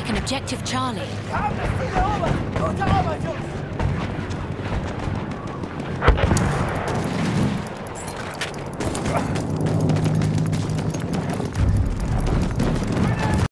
taken objective Charlie. Wir haben das Ziel erobert! Gute Arbeit, Jungs!